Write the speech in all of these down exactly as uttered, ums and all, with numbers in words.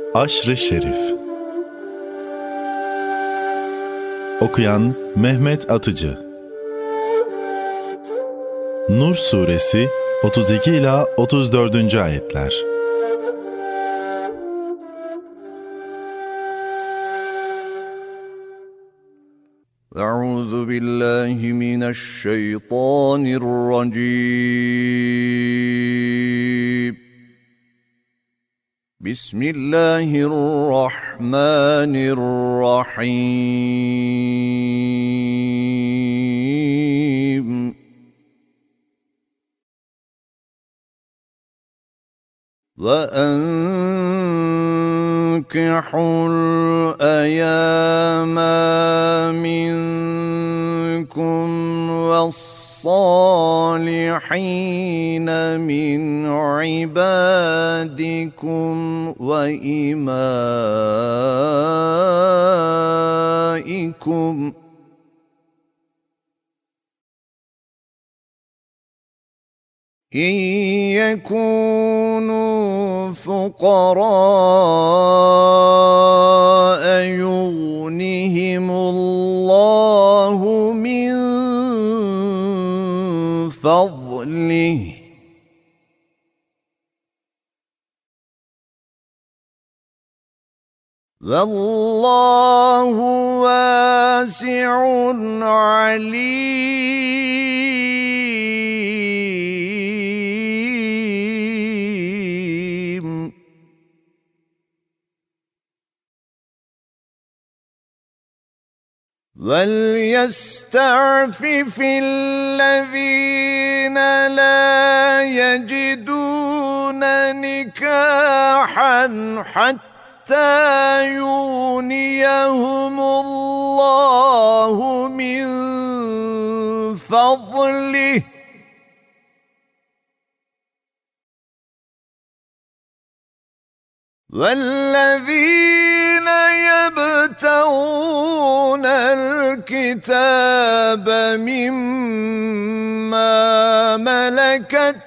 Aşr-ı Şerif. Okuyan Mehmet Atıcı. Nur Suresi otuz iki ila otuz dördüncü ayetler. Euzu billahi mineşşeytanirracim. Bismillahirrahmanirrahim. Ve enkihul eyyâme minkum ve's-sâlihîne min ibâdikum ve imâikum İn yekûnû fuqarâe yughnihimullahu min fadlih Vallahu vâsi'un alîm. وَلْيَسْتَعْفِفِ الَّذِينَ لَا يَجِدُونَ نِكَاحًا حَتَّى يُغْنِيَهُمُ اللَّهُ مِنْ فَضْلِهِ وَالَّذِينَ يَبْتَغُونَ الْكِتَابَ مِمَّا مَلَكَتْ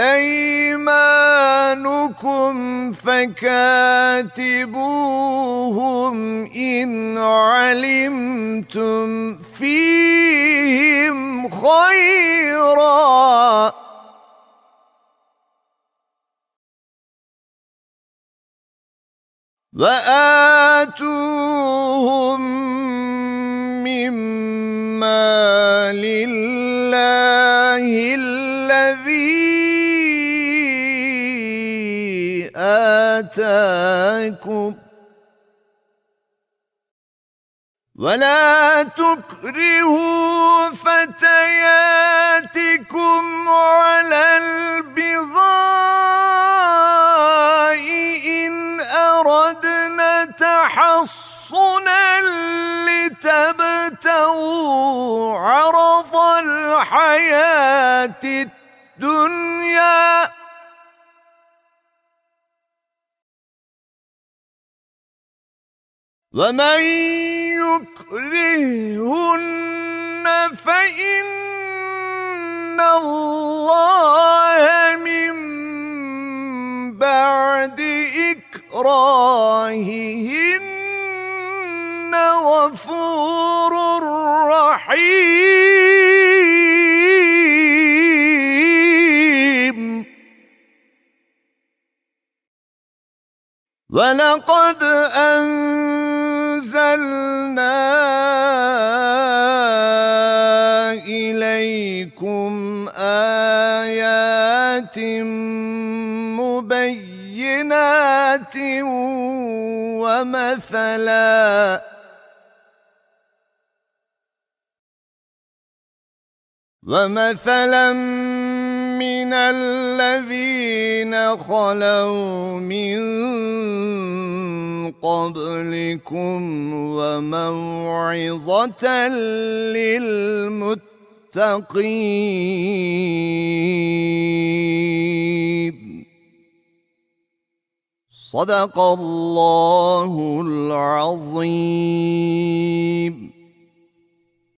أَيْمَانُكُمْ فَكَاتِبُوهُمْ إِنْ عَلِمْتُمْ فِيهِمْ خَيْرًا وَآتُوهُمْ مِمَّا لِلَّهِ الَّذِي آتَاكُمْ وَلَا تُكْرِهُوا فَتَيَاتِكُمْ عَلَى الْبِغَاءِ إِنْ أَرَدْنَا تَحَصُّنًا لِتَبْتَغُوا عَرَضَ الْحَيَاةِ الدُّنْيَا وَمَنْ يُكْرِههُنَّ فَإِنَّ اللَّهَ مِنْ بَعْدِ إِكْرَاهِهِنَّ غَفُورٌ رَحِيمٌ. وَلَقَدْ أَنزَلْنَا إِلَيْكُمْ آيَاتٍ مُبَيِّنَاتٍ وَمَثَلًا وَمَثَلًا مِنَ الَّذِينَ خَلَوْا مِنْ قَبْلِكُمْ وَمَوْعِظَةً لِلْمُتَّقِينَ. صدق الله العظيم.